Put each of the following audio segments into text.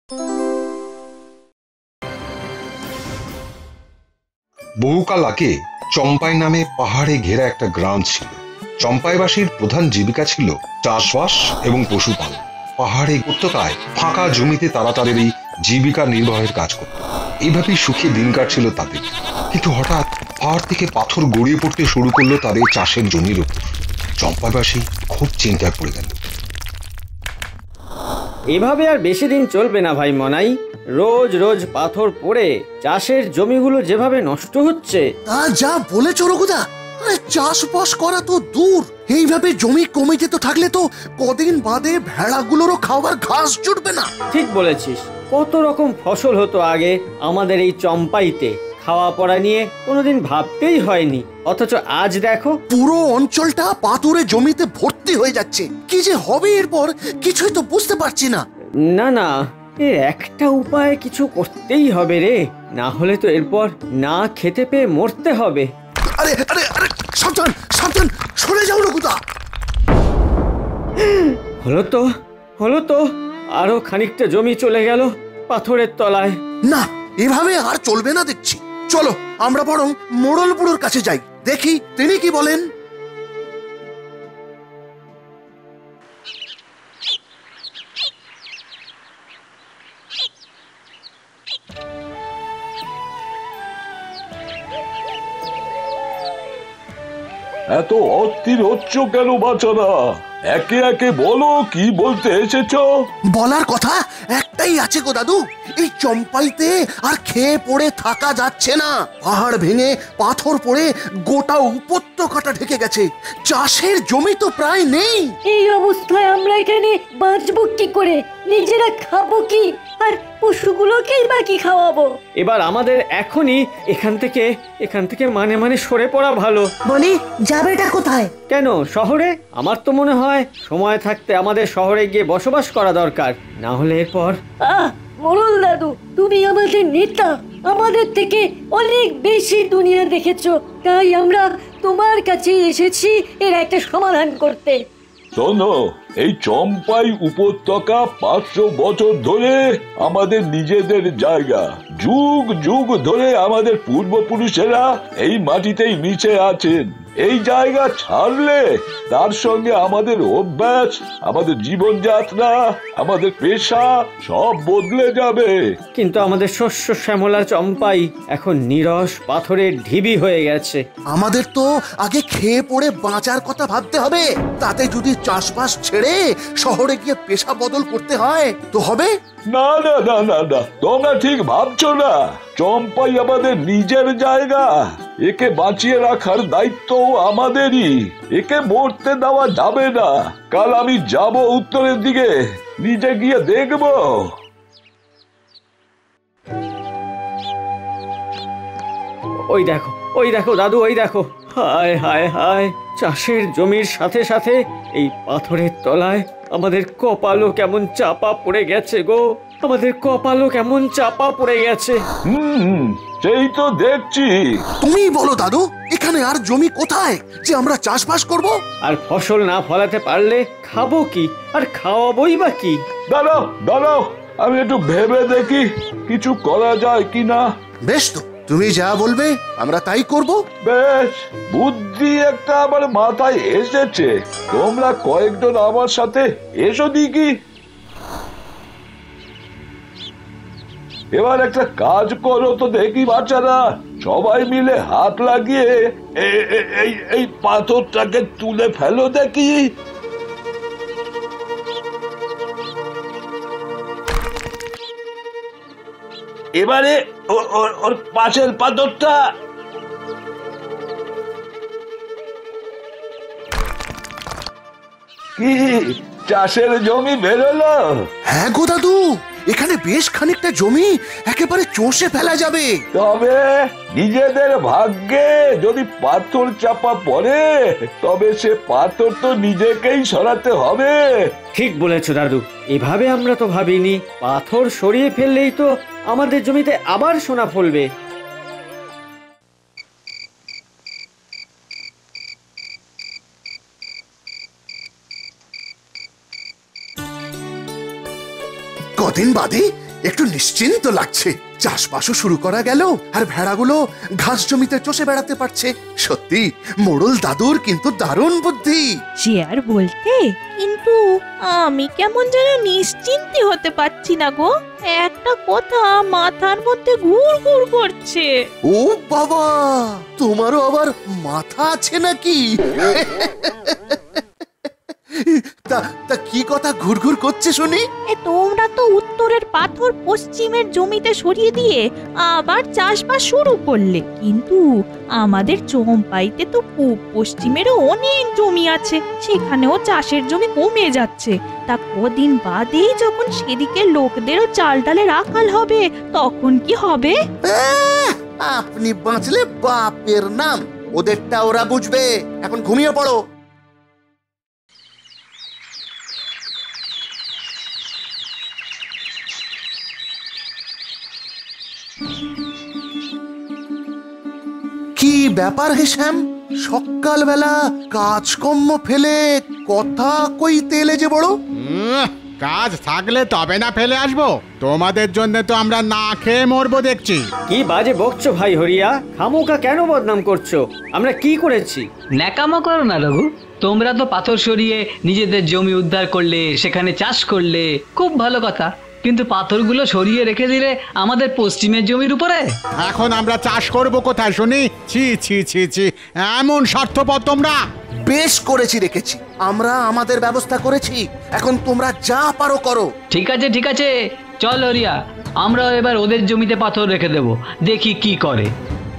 বহুকাল আগে চম্পাই নামে পাহাড়ে ঘেরা একটা গ্রাম ছিল। চম্পাইবাসীর প্রধান জীবিকা ছিল চাষবাস এবং পশুপালন। পাহাড়ে উপত্যকায় ফাঁকা জমিতে তারা তাদের এই জীবিকা নির্বাহের কাজ করত। এইভাবেই সুখী দিন কাটছিল তাদের। কিন্তু হঠাৎ পাহাড় থেকে পাথর গড়িয়ে পড়তে শুরু করলো তাদের চাষের জমির উপর। চম্পাইবাসী খুব চিন্তায় পড়ে গেল। এভাবে আর বেশি দিন চলবে না ভাই মনাই। রোজ রোজ পাথর পড়ে চাষের জমিগুলো যেভাবে নষ্ট হচ্ছে। যা বলেছ রঘুদা, চাষবাস করা তো দূর, এইভাবে জমি কমে যেতে থাকলে তো কদিন বাদে ভেড়াগুলোরও খাবার ঘাস জুটবে না। ঠিক বলেছিস, কত রকম ফসল হতো আগে আমাদের এই চম্পাইতে, খাওয়া পড়া নিয়ে কোনোদিন ভাবতেই হয়নি। অথচ আজ দেখো পুরো অঞ্চলটা পাথরে জমিতে ভর্তি হয়ে যাচ্ছে। কি যে হবে এরপর কিছুই তো বুঝতে পারছি না। না না, এর একটা উপায় কিছু করতেই হবে রে, না হলে তো এরপর না খেতে পেয়ে মরতে হবে। আরে আরে আরে, সাবধান সাবধান, সরে যাও রঘুদা। হলো তো আরো খানিকটা জমি চলে গেল পাথরের তলায়। না, এভাবে আর চলবে না দেখছি। চলো আমরা বরং মোড়ল বুড়োর কাছে যাই, দেখি তিনি কি বলেন। এত অস্থির হচ্ছ কেন বাছারা? একে একে বলো, কি বলতে এসেছো? বলার কথা একটাই আছে গো দাদু, এই চম্পাইতে আর খেয়ে পড়ে থাকা যাচ্ছে না। পাহাড় ভেঙে পাথর পড়ে গোটা উপত্যকাটা ঢেকে গেছে, চাষের জমি তো প্রায় নেই। এই অবস্থায় আমরা এখানে বাঁচবো কি করে? নিজেরা খাবো কি, আর পশুগুলোকেই বা কি খাওয়াবো? এবার আমাদের এখনই এখান থেকে মানে সরে পড়া ভালো। বলি, যাবেটা কোথায়? কেন শহরে? আমার তো মনে হয় সময় থাকতে আমাদের শহরে গিয়ে বসবাস করা দরকার, না হলে এরপর। মোড়ল দাদু, তুমি আমাদের নেতা, আমাদের থেকে অনেক বেশি দুনিয়া দেখেছো, তাই আমরা তোমার কাছে এসেছি এর একটা সমাধান করতে। শোনো, এই চম্পাই উপত্যকা 500 বছর ধরে আমাদের নিজেদের জায়গা। যুগ যুগ ধরে আমাদের পূর্বপুরুষেরা এই মাটিতেই মিশে আছেন। এই জায়গা ছাড়লে তার সঙ্গে আমাদের অভ্যাস, আমাদের জীবনযাত্রা, আমাদের পেশা সব বদলে যাবে। কিন্তু আমাদের শস্য শ্যামলা চম্পাই এখন নিরস পাথরের ঢিবি হয়ে গেছে। আমাদের তো আগে খেয়ে পড়ে বাঁচার কথা ভাবতে হবে। তাতে যদি চাষবাস ছেড়ে শহরে গিয়ে পেশা বদল করতে হয় তো হবে না না না না না, তোমরা ঠিক ভাবছো না। চম্পাই আমাদের নিজের জায়গা, একে বাঁচিয়ে রাখার দায়িত্ব আমাদেরই। একে মরতে দেওয়া যাবে না। কাল আমি যাব উত্তরের দিকে, নিজে গিয়ে দেখব। ওই দেখো দাদু, ওই দেখো। হায় হায় হায়, চাষের জমির সাথে সাথে এই পাথরের তলায় আমাদের কপালও কেমন চাপা পড়ে গেছে গো। আমাদের কপালও কেমন চাপা পড়ে গেছে। সেই তো দেখছি। তুমি বলো দাদু, এখানে আর জমি কোথায় যে আমরা চাষবাস করব? আর ফসল না ফলাতে পারলে খাবো কি, আর খাওয়াবোই বা কি? দাঁড়াও দাঁড়াও, আমি একটু ভেবে দেখি কিছু করা যায় কিনা। বেশ, তো তুমি যা বলবে আমরা তাই করব। বেশ, বুদ্ধি একটা আমার মাথায় এসেছে। তোমরা কয়েকজন আমার সাথে এসো দেখি। এবার একটা কাজ করো তো দেখি বাচ্চারা, সবাই মিলে হাত লাগিয়ে এই পাথরটাকে তুলে ফেলো দেখি। এবারে ওর পাশের পাথরটা। কি চাষের জমি বেরোলো? হ্যাঁ গো দাদু, এখানে বেশ খানিকটা জমি একেবারে চষে ফেলা যাবে। তবে নিজেদের ভাগ্যে যদি পাথর চাপা পড়ে, তবে সে পাথর তো নিজেকেই সরাতে হবে। ঠিক বলেছো দাদু, এভাবে আমরা তো ভাবিনি। পাথর সরিয়ে ফেললেই তো আমাদের জমিতে আবার সোনা ফলবে। কদিন বাদে একটু নিশ্চিন্ত লাগছে। চাষবাসও শুরু করা গেল, আর ভেড়াগুলো ঘাস জমিতে চষে বেড়াতে পারছে। সত্যি মোড়ল দাদুর কিন্তু দারুণ বুদ্ধি। সে আর বলতে, কিন্তু আমি কেমন যেন নিশ্চিন্তে হতে পারছি না গো। একটা কথা মাথার মধ্যে ঘুর ঘুর করছে। ও বাবা, তোমারও আবার মাথা আছে নাকি? তা কি কথা ঘুরঘুর করছে শুনি? তোমরা তো উত্তরের পাথর পশ্চিমের জমিতে সরিয়ে দিয়ে আবার চাষবাস শুরু করলে, কিন্তু আমাদের চম্পাইতে তো পূব পশ্চিমেরও অনেক জমি আছে, সেখানেও চাষের জমি কমে যাচ্ছে। তা কদিন বাদেই যখন সেদিকে লোকদেরও চাল ডালের আকাল হবে, তখন কি হবে? আপনি বাঁচলে বাপের নাম, ওদেরটা ওরা বুঝবে। এখন ঘুমিয়ে পড়ো। কি ব্যাপার হে শ্যাম, সকালবেলা কাজকর্ম ফেলে কথা কইতে এলে যে বড়? কাজ থাকলে তবে না ফেলে আসবো? তোমাদের জন্য তো আমরা না খেয়ে মরবো দেখছি। কি বাজে বকছো ভাই হরিয়া, খামোকা কেন বদনাম করছো? আমরা কি করেছি? ন্যাকামো করো না রঘু, তোমরা তো পাথর সরিয়ে নিজেদের জমি উদ্ধার করলে, সেখানে চাষ করলে, খুব ভালো কথা। কিন্তু পাথরগুলো সরিয়ে রেখে দিলে আমাদের পশ্চিমের জমির উপরে। এখন আমরা চাষ করব কোথায় শুনি? ছি ছি ছি ছি, এমন স্বার্থপর তোমরা। বেশ করেছি, রেখেছি, আমরা আমাদের ব্যবস্থা করেছি। এখন তোমরা যা পারো করো। ঠিক আছে ঠিক আছে, চল হরিয়া, আমরা এবার ওদের জমিতে পাথর রেখে দেব, দেখি কি করে।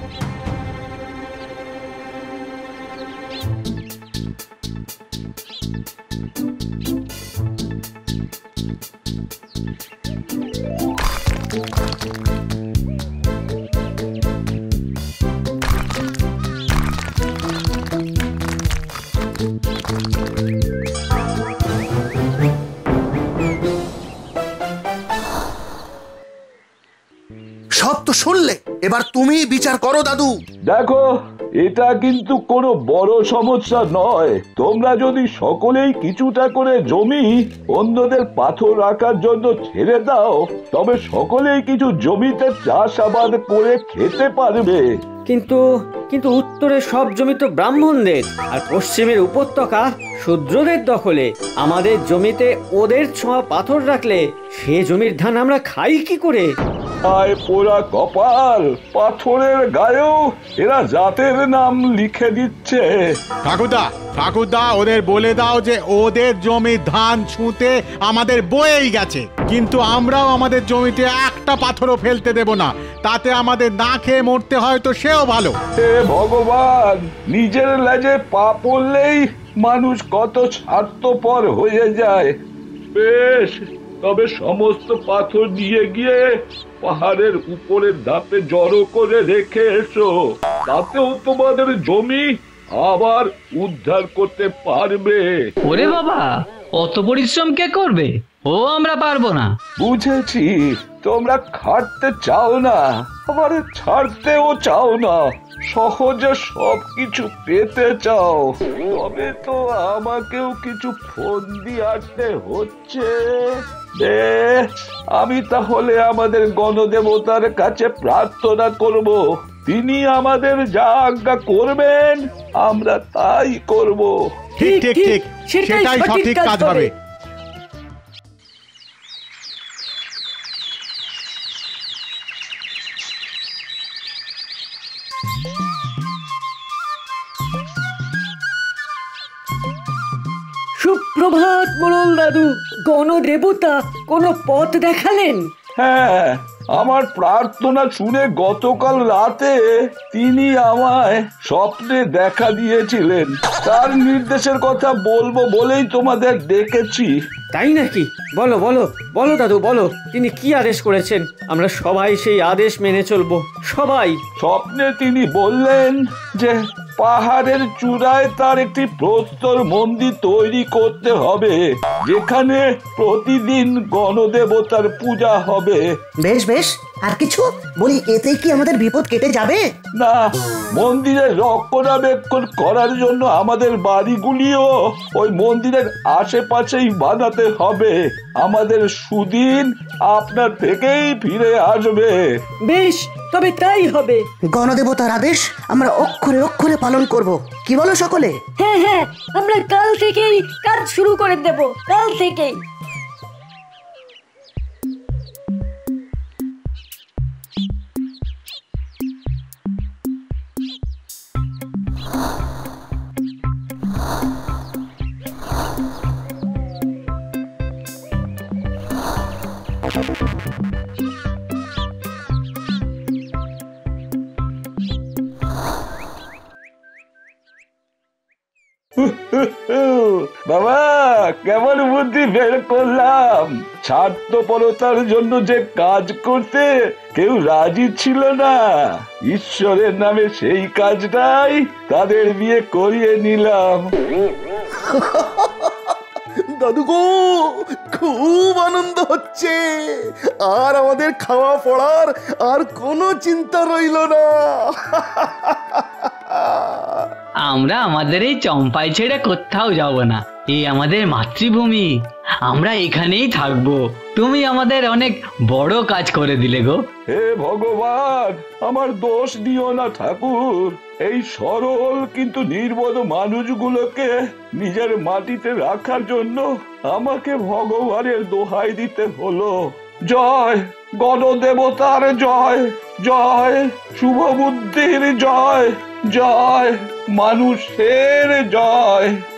সব তো শুনলে, এবার তুমি বিচার করো দাদু। দেখো, এটা কিন্তু কোনো বড় সমস্যা নয়। তোমরা যদি সকলেই কিছুটা করে জমি অন্যদের পাথর রাখার জন্য ছেড়ে দাও, তবে সকলেই কিছু জমিতে চাষাবাদ করে খেতে পারবে। কিন্তু কিন্তু উত্তরের সব জমি তো ব্রাহ্মণদের, আর পশ্চিমের উপত্যকা শূদ্রদের দখলে। আমাদের জমিতে ওদের ছোঁয়া পাথর রাখলে সে জমির ধান আমরা খাই কি করে? আয় পোড়া কপাল, পাথরের গায়েও এরা জাতের নাম লিখে দিচ্ছে। ঠাকুরদা ঠাকুরদা, ওদের বলে দাও যে ওদের জমির ধান ছুঁতে আমাদের বয়েই গেছে, কিন্তু আমরাও আমাদের জমিতে একটা পাথরও ফেলতে দেব না। তাতে আমাদের না খেয়ে মরতে হয় তো সেও ভালো। হে ভগবান, নিজের লেজে পা পড়লেই মানুষ কত স্বার্থপর হয়ে যায়। বেশ, তবে সমস্ত পাথর নিয়ে গিয়ে পাহাড়ের উপরের ধাপে জড়ো করে রেখে এসো, তাতেও তোমাদের জমি আবার উদ্ধার করতে পারবে। ওরে বাবা, অত পরিশ্রম কে করবে? ও আমরা পারবো না। বুঝেছি, তোমরা খাটতে চাও না, আবার ছাড়তেও চাও না, সহজে সবকিছু পেতে চাও। তবে তো আমাকেও কিছু ফন্দি আটতে হচ্ছে। বেশ, আমি তাহলে আমাদের গণদেবতার কাছে প্রার্থনা করব। তিনি আমাদের যা আজ্ঞা করবেন আমরা তাই করব। ঠিক ঠিক ঠিক, সেটাই সঠিক কাজ হবে। সুপ্রভাত মোড়ল দাদু, গণদেবতা কোনো পথ দেখালেন? হ্যাঁ, আমার প্রার্থনা শুনে গতকাল রাতে তিনি আমায় স্বপ্নে দেখা দিয়েছিলেন। তার নির্দেশের কথা বলবো বলেই তোমাদের ডেকেছি। তাই নাকি? বলো বলো বলো দাদু, বলো তিনি কি আদেশ করেছেন। আমরা সবাই সেই আদেশ মেনে চলবো, সবাই। স্বপ্নে তিনি বললেন যে পাহাড়ের চূড়ায় তার একটি প্রস্তর মন্দির তৈরি করতে হবে, যেখানে প্রতিদিন গণদেবতার পূজা হবে। বেশ বেশ, আর কিছু বলি, এতেই কি আমাদের বিপদ কেটে যাবে? না, মন্দিরের রক্ষণাবেক্ষণ করার জন্য আমাদের বাড়িগুলিও ওই মন্দিরের আশেপাশেই বানাতে হবে। আমাদের সুদিন আপনার থেকেই ফিরে আসবে। বেশ, তবে তাই হবে। গণদেবতার আদেশ আমরা অক্ষরে অক্ষরে পালন করব। কি বলো সকলে? হ্যাঁ হ্যাঁ, আমরা কাল থেকেই কাজ শুরু করে দেব, কাল থেকেই। বাবা, কেমন বুদ্ধি বের করলাম! স্বার্থপরতার জন্য যে কাজ করতে কেউ রাজি ছিল না, ঈশ্বরের নামে সেই কাজটাই তাদের বিয়ে করিয়ে নিলাম। দাদু গো, খুব আনন্দ হচ্ছে। আর আমাদের খাওয়া পড়ার আর কোনো চিন্তা রইল না। আমরা আমাদের এই চম্পাই ছেড়ে কোথাও যাব না। এই আমাদের মাতৃভূমি, আমরা এখানেই থাকবো। তুমি আমাদের অনেক বড় কাজ করে দিলে গো। হে ভগবান, আমার দোষ দিও না ঠাকুর। এই সরল কিন্তু নির্বোধ মানুষগুলোকে নিজের মাটিতে রাখার জন্য আমাকে ভগবানের দোহাই দিতে হলো। জয় গণদেবতার জয়, জয় শুভ বুদ্ধির জয়, জয় মানুষের জয়।